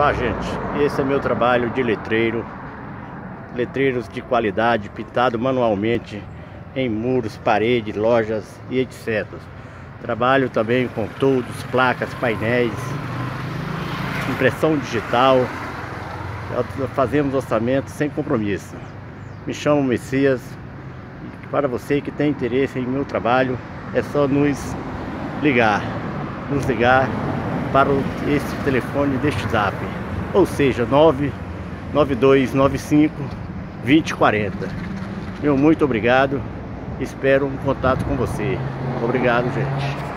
Olá, gente, esse é meu trabalho de letreiro. Letreiros de qualidade, pintado manualmente em muros, paredes, lojas e etc. Trabalho também com toldos, placas, painéis, impressão digital. Fazemos orçamento sem compromisso. Me chamo Messias. E para você que tem interesse em meu trabalho, é só nos ligar para esse telefone deste zap, ou seja, 99295-2040. Meu muito obrigado, espero um contato com você. Obrigado, gente.